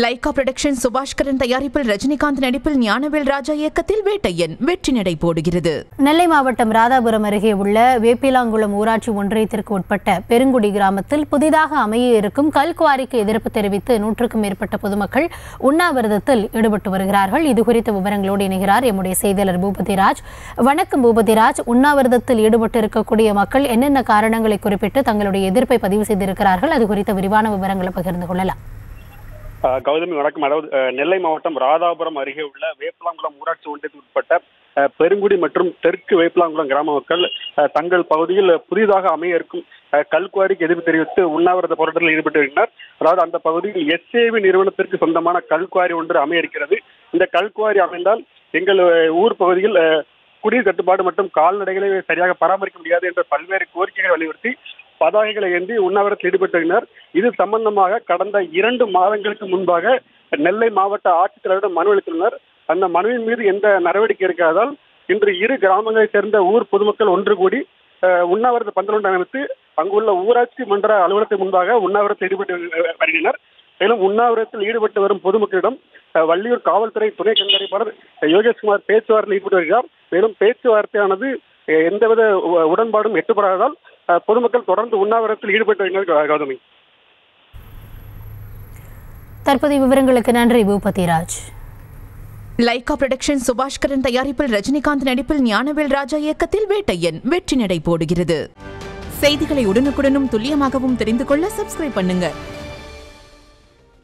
Lyca production Subaskaran தயாரிப்பில் ரஜினிகாந்த் நடிப்பில் ஞானவேல் ராஜா இயக்கத்தில் வேட்டையன் வெற்றி நடை போடுகிறது. நெல்லை மாவட்டம் ராதாபுரம் அருகே உள்ள வேப்பிலாங்குளம் ஊராட்சி ஒன்றியத்திற்கு உட்பட்ட பெருங்குடி கிராமத்தில் புதிதாக அமைய இருக்கும் கல்குவாரிக்கு எதிர்ப்பு தெரிவித்து 100க்கும் மேற்பட்ட பொதுமக்கள் உண்ணாவிரதத்தில் ஈடுபட்டு வருகிறார்கள். இதுகுறித்த விவரங்களோடு இணைகிறார் எம்முடைய செய்தியாளர் பூபதிராஜ். வணக்கம் பூபதிராஜ். உண்ணாவிரதத்தில் ஈடுபட்டு இருக்கக்கூடிய மக்கள் என்னென்ன காரணங்களை குறிப்பிட்டு தங்களுடைய எதிர்ப்பை பதிவு செய்திருக்கிறார்கள்? அது குறித்த விரிவான விவரங்களை பகிர்ந்து கொள்ளலாம். கௌதமி வணக்கம். அதாவது நெல்லை மாவட்டம் ராதாபுரம் அருகே உள்ள வேப்பலாங்குளம் ஊராட்சி ஒன்றியத்துக்கு உட்பட்ட பெருங்குடி மற்றும் தெற்கு வேப்பலாங்குளம் கிராம மக்கள் தங்கள் பகுதியில் புதிதாக அமைய இருக்கும் கல்குவாரிக்கு எதிர்ப்பு தெரிவித்து உண்ணாவிரத போராட்டத்தில் ஈடுபட்டு வருகின்றனர். அதாவது அந்த பகுதியில் எஸ்ஏவி நிறுவனத்திற்கு சொந்தமான கல்குவாரி ஒன்று அமைய இருக்கிறது. இந்த கல்குவாரி அமைந்தால் எங்கள் ஊர் பகுதியில் குடிநீர் தட்டுப்பாடு மற்றும் கால்நடைகளை சரியாக பராமரிக்க முடியாது என்ற பல்வேறு கோரிக்கைகளை வலியுறுத்தி பதாகைகளை ஏந்தி உண்ணாவிரத்தில் ஈடுபட்டு வருகின்றனர். இது சம்பந்தமாக கடந்த 2 மாதங்களுக்கு முன்பாக நெல்லை மாவட்ட ஆட்சித்தலைவரிடம் மனு அளித்துள்ளனர். அந்த மனுவின் மீது எந்த நடவடிக்கை இருக்காதால் இன்று 2 கிராமங்களைச் சேர்ந்த ஊர் பொதுமக்கள் ஒன்று கூடி உண்ணாவிரத பந்தல் ஒன்று அமைத்து அங்குள்ள ஊராட்சி மன்ற அலுவலகத்தின் முன்பாக உண்ணாவிரத்தில் ஈடுபட்டு வருகின்றனர். மேலும் உண்ணாவிரத்தில் ஈடுபட்டு வரும் பொதுமக்களிடம் வள்ளியூர் காவல்துறை துணை கண்காணிப்பாளர் யோகேஷ்குமார் பேச்சுவார்த்தையில் ஈடுபட்டு வருகிறார். மேலும் பேச்சுவார்த்தையானது எந்தவித உடன்பாடும் எட்டப்படாததால் பொதுமக்கள் தொடர்ந்து உண்ணாவிரத்தில் ஈடுபட்டு வருகின்றனர். கௌதமி, தற்போதைய விவரங்களுக்கு நன்றி பூபதிராஜ். லைகா புரொடக்ஷன் சுபாஷ்கரன் தயாரிப்பில் ரஜினிகாந்த் நடிப்பில் ஞானவேல் ராஜா இயக்கத்தில் வேட்டையன் வெற்றி நடை போடுகிறது. செய்திகளை உடனுக்குடனும் துல்லியமாகவும் தெரிந்து கொள்ள சப்ஸ்கிரைப் பண்ணுங்க.